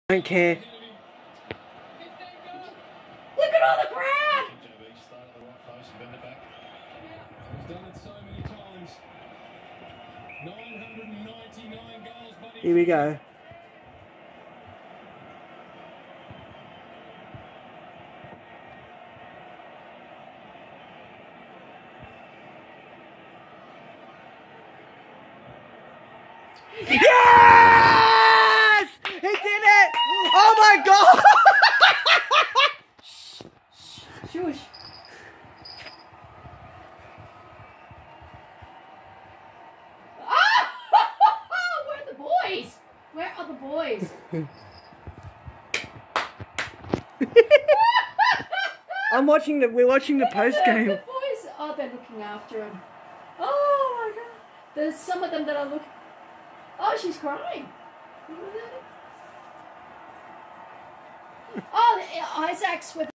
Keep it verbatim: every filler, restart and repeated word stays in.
Don't care. Look at all the crowd! Here we go. Yes! He did it! Oh my god! Shush. Ah! Where are the boys? Where are the boys? I'm watching the. We're watching the post game. The boys. Oh, they're looking after him. Oh my god. There's some of them that are looking. Oh, she's crying. Oh, Isaac's with.